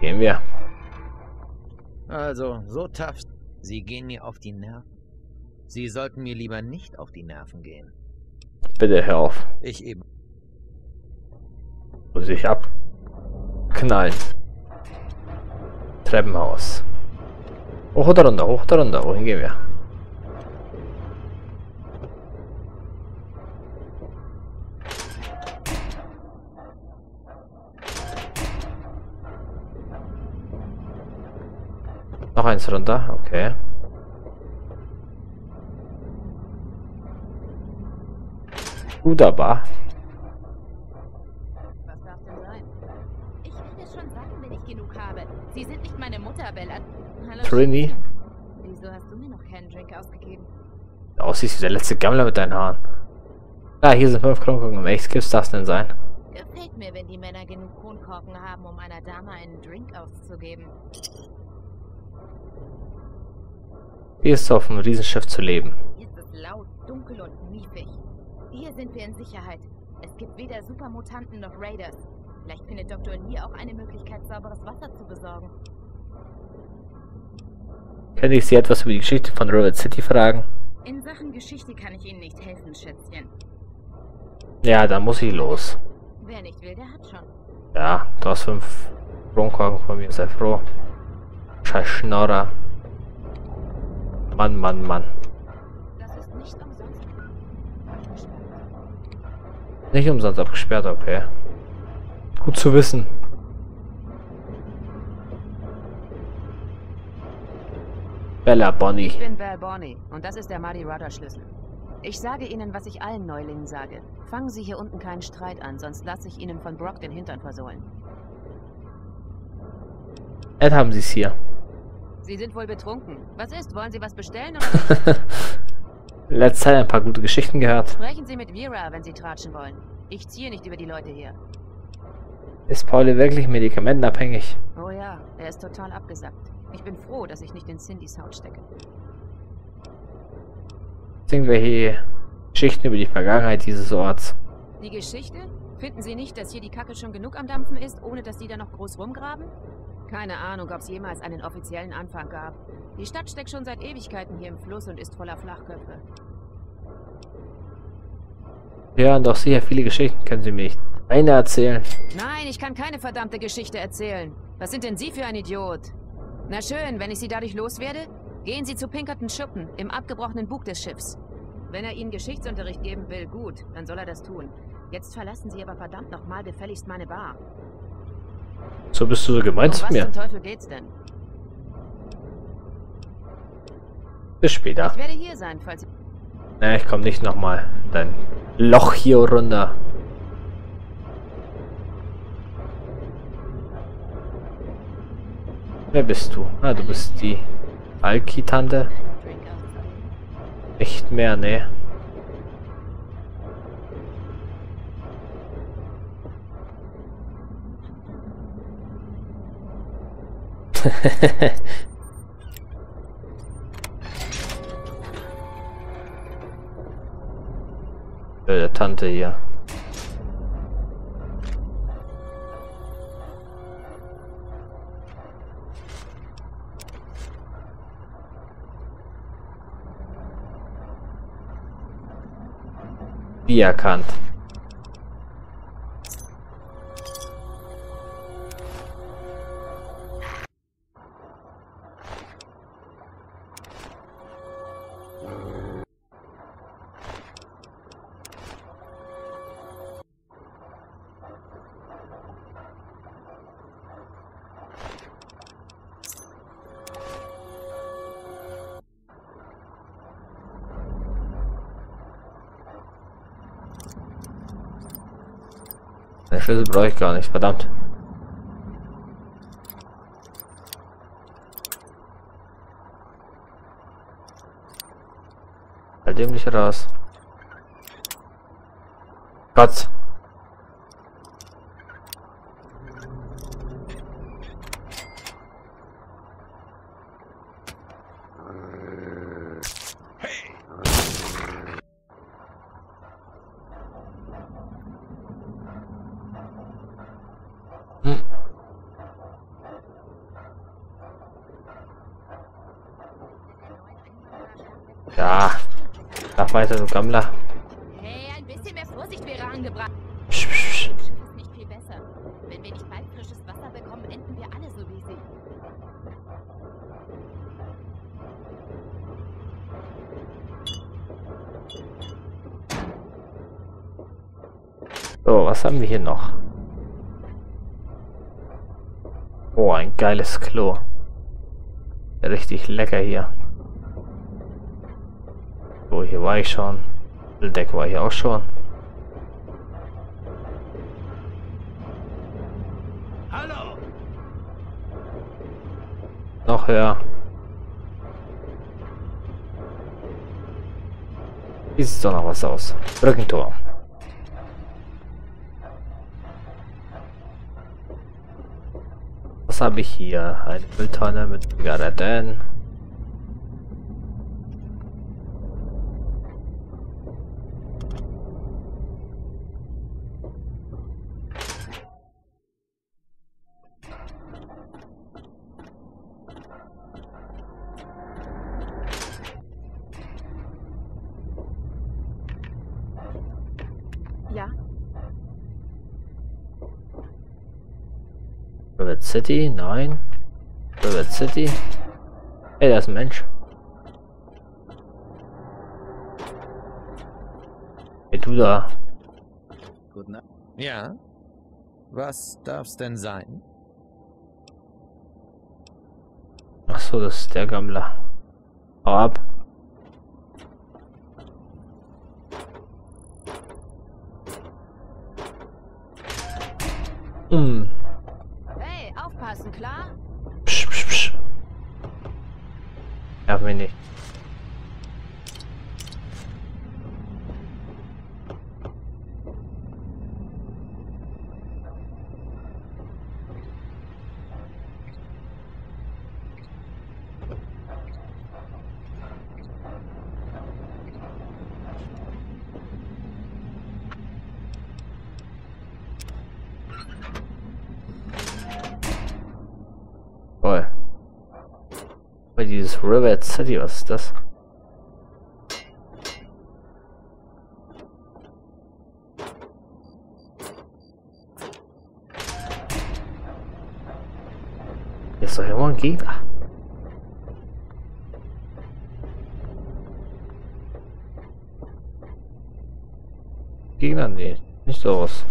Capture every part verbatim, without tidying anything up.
Gehen wir. Also, so tough. Sie gehen mir auf die Nerven. Sie sollten mir lieber nicht auf die Nerven gehen. Bitte hör auf. Ich eben. Muss ich abknallen. Treppenhaus. Hoch oder runter, hoch oder runter. Wohin gehen wir? Noch eins runter, okay. Wunderbar. Was darf denn sein? Ich werde es schon sagen, wenn ich genug habe. Sie sind nicht meine Mutter, Bella. Hallo. Trini. Wieso hast du mir noch keinen Drink ausgegeben? Aussiehst wie der letzte Gammler mit deinen Haaren. Ah, hier sind fünf Kronkorken. Um welches Gift darf es denn sein? Gefällt mir, wenn die Männer genug Kronkorken haben, um einer Dame einen Drink auszugeben. Wie ist es auf einem Riesenschiff zu leben? Hier ist es laut, dunkel und miefig. Hier sind wir in Sicherheit. Es gibt weder Supermutanten noch Raiders. Vielleicht findet Doktor Lee auch eine Möglichkeit, sauberes Wasser zu besorgen. Könnte ich Sie etwas über die Geschichte von River City fragen? In Sachen Geschichte kann ich Ihnen nicht helfen, Schätzchen. Ja, dann muss ich los. Wer nicht will, der hat schon. Ja, du hast fünf Kronkorken von mir, sei froh. Scheiß Schnorrer. Mann, Mann, Mann. Das ist nicht umsonst abgesperrt. Nicht umsonst abgesperrt, okay. Gut zu wissen. Bella Bonnie. Ich bin Belle Bonnie und das ist der Muddy Rudder Schlüssel. Ich sage Ihnen, was ich allen Neulingen sage. Fangen Sie hier unten keinen Streit an, sonst lasse ich Ihnen von Brock den Hintern versohlen. Ed, haben Sie es hier. Sie sind wohl betrunken. Was ist? Wollen Sie was bestellen oder nicht? Letzte Zeit ein paar gute Geschichten gehört. Sprechen Sie mit Vera, wenn Sie tratschen wollen. Ich ziehe nicht über die Leute hier. Ist Pauli wirklich medikamentenabhängig? Oh ja, er ist total abgesackt. Ich bin froh, dass ich nicht in Cindys Haut stecke. Irgendwelche Geschichten über die Vergangenheit dieses Orts. Die Geschichte? Finden Sie nicht, dass hier die Kacke schon genug am Dampfen ist, ohne dass Sie da noch groß rumgraben? Keine Ahnung, ob es jemals einen offiziellen Anfang gab. Die Stadt steckt schon seit Ewigkeiten hier im Fluss und ist voller Flachköpfe. Ja, und doch sicher viele Geschichten können Sie mir nicht eine erzählen. Nein, ich kann keine verdammte Geschichte erzählen. Was sind denn Sie für ein Idiot? Na schön, wenn ich Sie dadurch loswerde, gehen Sie zu Pinkerton Schuppen, im abgebrochenen Bug des Schiffs. Wenn er Ihnen Geschichtsunterricht geben will, gut, dann soll er das tun. Jetzt verlassen Sie aber verdammt nochmal gefälligst meine Bar. So bist du so gemeint zu Um was mir. zum Teufel geht's denn? Bis später. Ich werde hier sein, falls Sie... Ne, ich komm nicht nochmal. Dein Loch hier runter. Wer bist du? Ah, du bist die Alki-Tante. Drink auszugeben. Nicht mehr, ne. Blöde Tante hier. Wie erkannt. Den Schlüssel brauche ich gar nicht, verdammt. Halt dem nicht raus. Gott. Ja. Mach weiter, du Gammler. Hey, ein bisschen mehr Vorsicht wäre angebracht. Psch, psch, psch. Das Schiff ist nicht viel besser. Wenn wir nicht bald frisches Wasser bekommen, enden wir alle so wie sie. So, was haben wir hier noch? Oh, ein geiles Klo. Richtig lecker hier. So, hier war ich schon. Deck war hier auch schon. Hallo! Noch höher. Hier sieht doch noch was aus. Brückentor. Was habe ich hier? Eine Mülltonne mit Zigaretten. Ja, Rivet City? Nein. Rivet City? Hey, da ist ein Mensch. Hey, du da. Guten Abend. Ja? Was darf's denn sein? Ach so, das ist der Gammler. Hau ab. Hm. Hey, aufpassen, klar? Psch, psch, psch. Nerv mich nicht. Toll. Bei dieses Rivet City, was ist das? Hier ist doch immer ein Gegner. Gegner? Nee, nicht so was.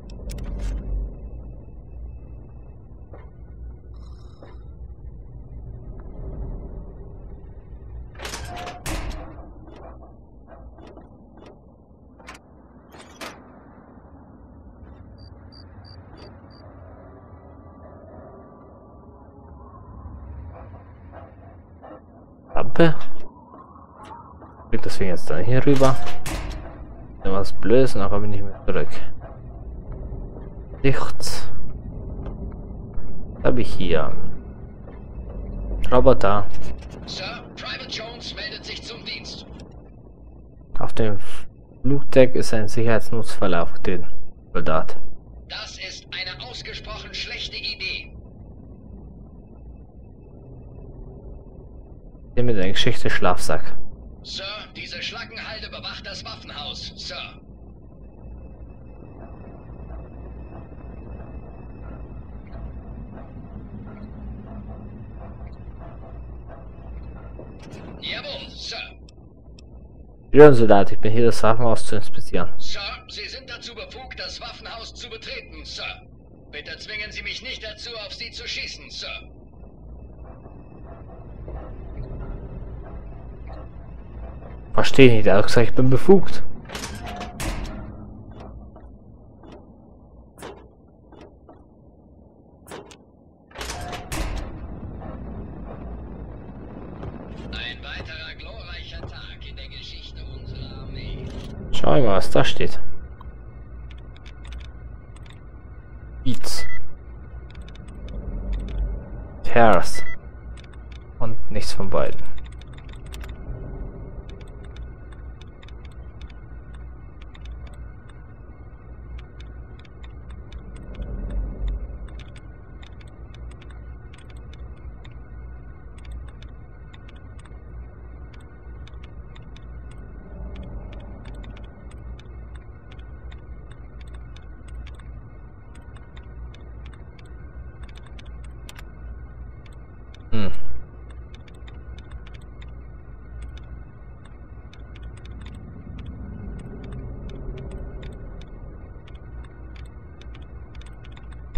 Lampe. Geht deswegen jetzt dann hier rüber. Wenn was Blödes, nachher bin ich mehr zurück. Licht. Was habe ich hier? Roboter. Sir, Private Jones meldet sich zum Dienst. Auf dem Flugdeck ist ein Sicherheitsnotfall auf den Soldat. Das ist eine ausgesprochen schlechte Idee. Hier mit einer Geschichte Schlafsack. Sir, diese Schlackenhalde bewacht das Waffenhaus, Sir. Jawohl, Sir. Ja, Soldat, ich bin hier, das Waffenhaus zu inspizieren. Sir, Sie sind dazu befugt, das Waffenhaus zu betreten, Sir. Bitte zwingen Sie mich nicht dazu, auf Sie zu schießen, Sir. Verstehe nicht, er hat gesagt, ich bin befugt. Ein weiterer glorreicher Tag in der Geschichte unserer Armee. Schau mal, was da steht. Beats. Terrace. Und nichts von beiden.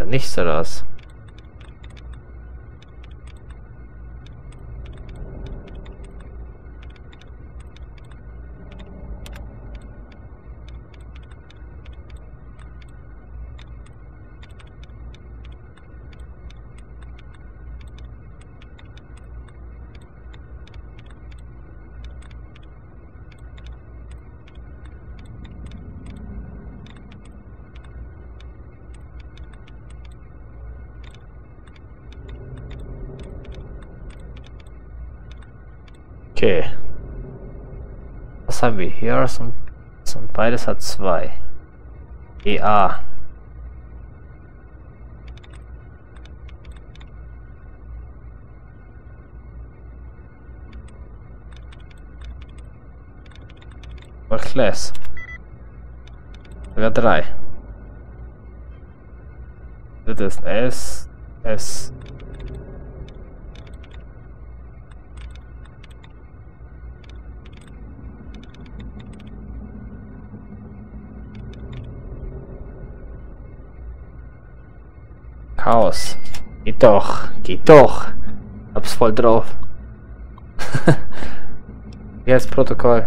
da nichts oder was? Okay. Was haben wir hier? Und, und beides hat zwei. E A. Oder Class. Sogar drei. Das ist S. S. Chaos. Geht doch. Geht doch. Hab's voll drauf. Hier ist Protokoll.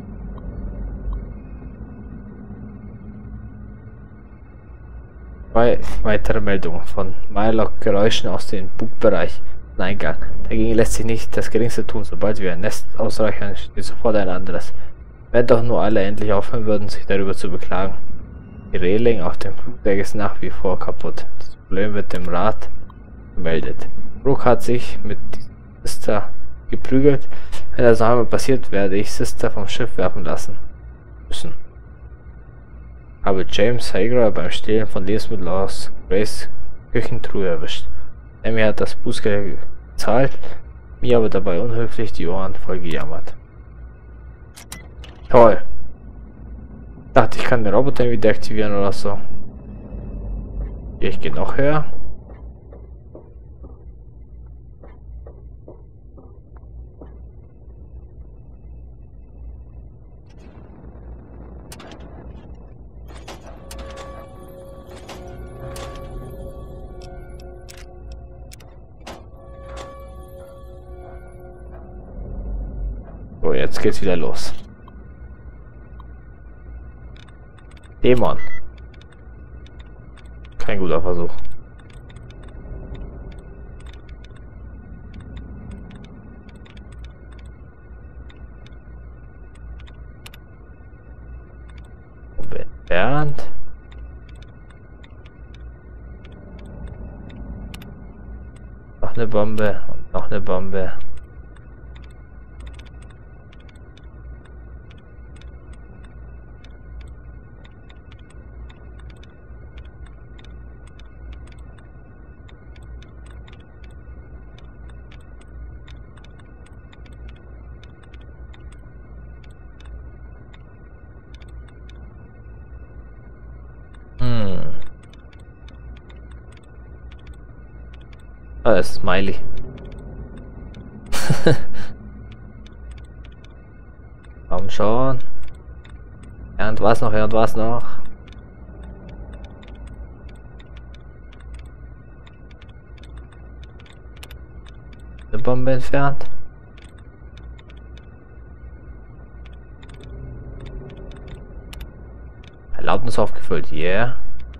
Zwei weitere Meldungen von Mylog-Geräuschen aus dem Bugbereich. Eingang. Dagegen lässt sich nicht das Geringste tun. Sobald wir ein Nest ausreichen, steht sofort ein anderes. Wenn doch nur alle endlich aufhören würden, sich darüber zu beklagen. Die Reling auf dem Flugdeck ist nach wie vor kaputt. Das Problem wird dem Rat gemeldet. Brooke hat sich mit Sister geprügelt. Wenn das noch einmal passiert, werde ich Sister vom Schiff werfen lassen müssen. Habe James Hager beim Stehlen von Lebensmitteln aus Grace Küchentruhe erwischt. Amy hat das Bußgeld gezahlt, mir aber dabei unhöflich die Ohren voll gejammert. Toll. Dachte, ich kann den Roboter wieder aktivieren oder so. Hier, ich gehe noch höher. So, jetzt geht's wieder los. Dämon. Kein guter Versuch. Entfernt. Noch eine Bombe und noch eine Bombe. Ah, das ist Smiley. Komm schon. Ja, und was noch, ja, und was noch. Eine Bombe entfernt. Erlaubnis aufgefüllt, yeah.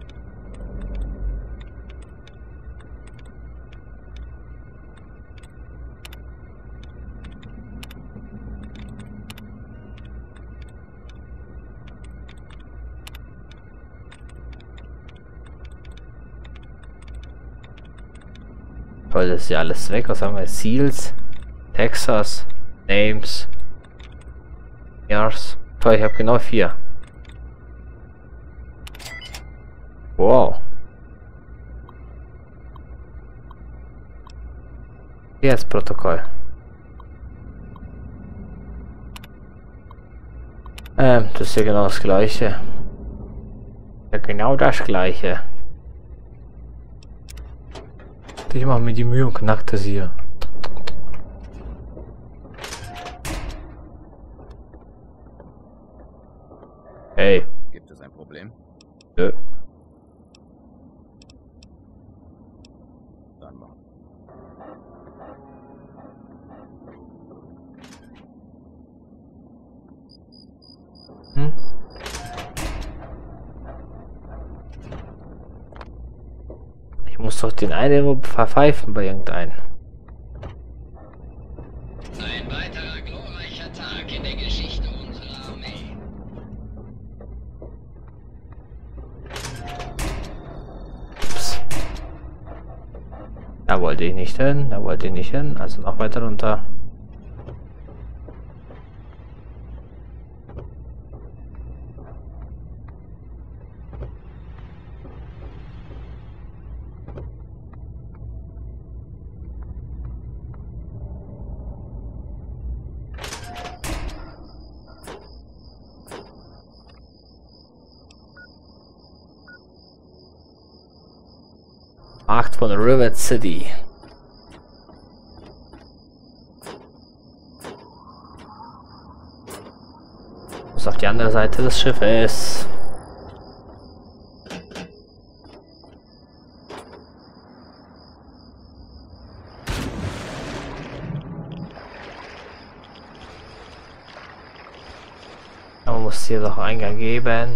Toll, das ist ja alles weg. Was haben wir? Seals, Texas, Names, Years. Toll, ich habe genau vier. Wow. Jetzt Protokoll. Ähm, das ist ja genau das gleiche. Ja, genau das gleiche. Ich mache mir die Mühe und knack das hier. Hey. Gibt es ein Problem? Nö. doch den einen irgendwo verpfeifen bei irgendeinem. Ein weiterer glorreicher Tag in der Geschichte unserer Armee. Ups. Da wollte ich nicht hin, da wollte ich nicht hin, also noch weiter runter. Markt von Rivet City. Muss auf die andere Seite des Schiffes. Man muss hier doch Eingang geben.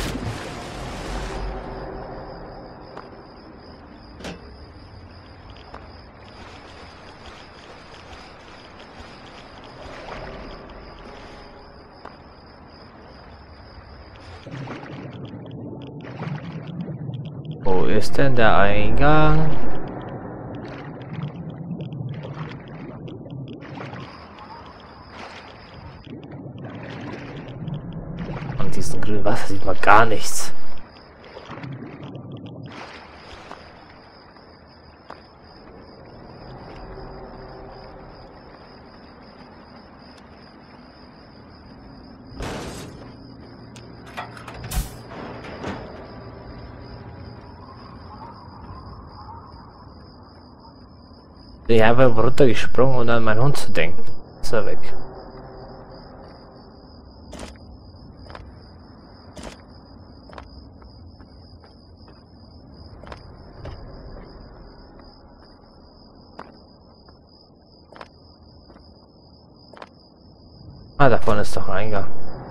Wo ist denn der Eingang? Und diesen grünen Wasser sieht man gar nichts. Ich habe runtergesprungen und an meinen Hund zu denken. Ist er weg. Ah, da vorne ist doch ein Eingang.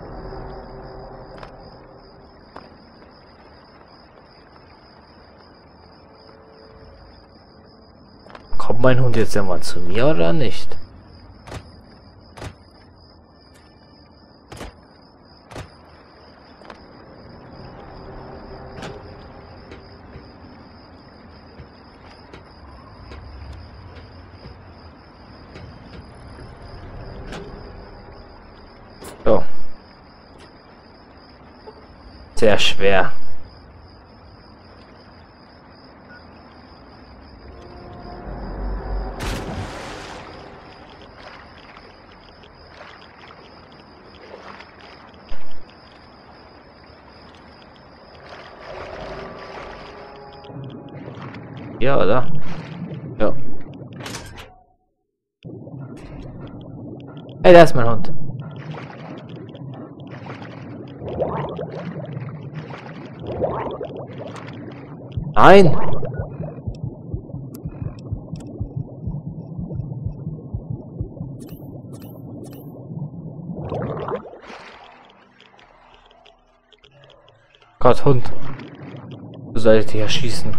Kommt mein Hund jetzt ja mal zu mir oder nicht? So. Sehr schwer. Ja, oder? Ja. Hey, da ist mein Hund. Nein! Gott, Hund. Du sollst dich erschießen.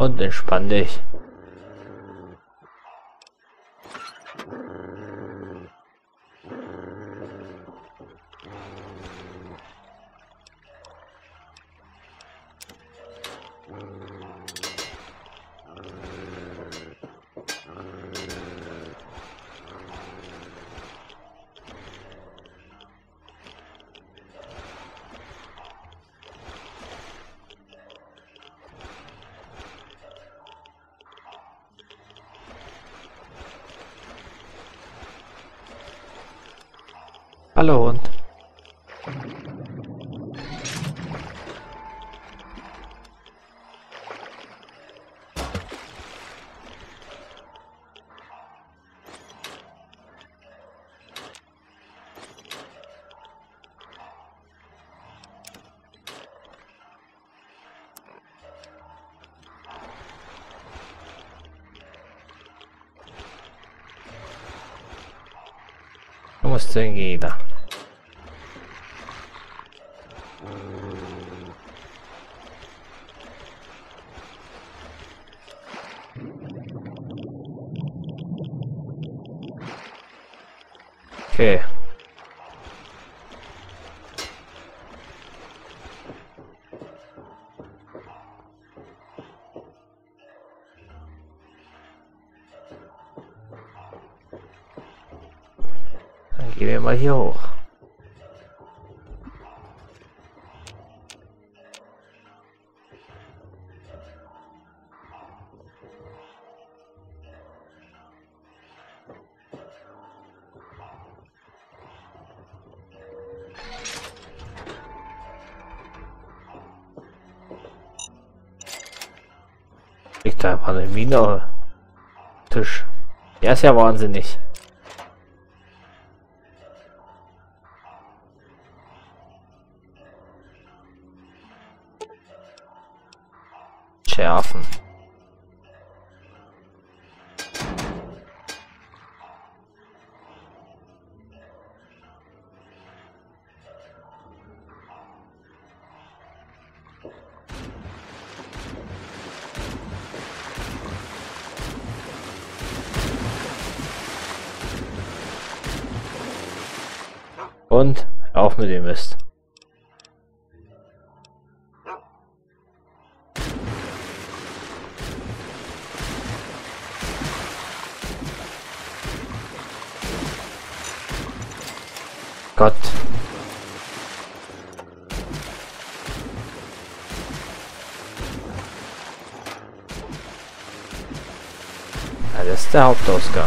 Und entspann dich. Hallo Hund. Wo muss denn jeder? Okay. Dann gehen wir mal hier hoch. Liegt da einfach eine Mine auf dem Tisch. Der ist ja wahnsinnig. Schärfen. Und auf mit dem Mist. Gott. Ja, das ist der Hauptausgang.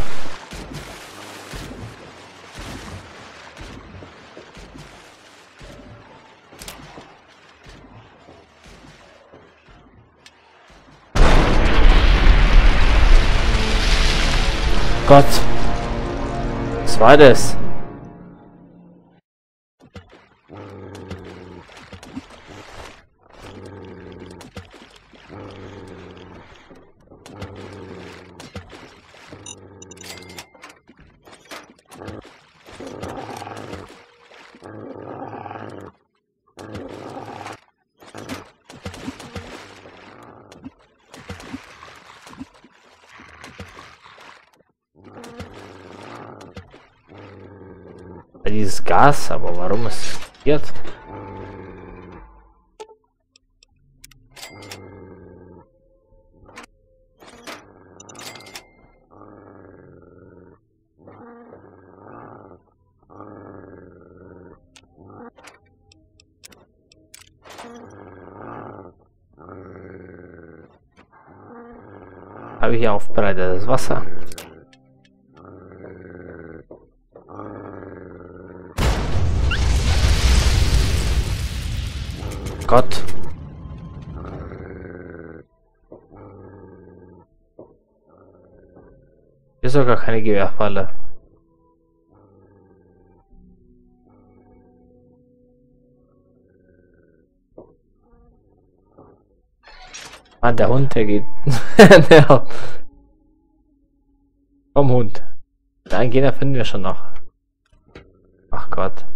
Gott. Was war das? Dieses Gas, aber warum es jetzt? Habe ich hier aufbereitetes Wasser? Gott. Hier ist sogar keine Gewehrfalle. Ah, der Hund, der geht. Der Komm, Hund. Nein, Gegner finden wir schon noch. Ach Gott.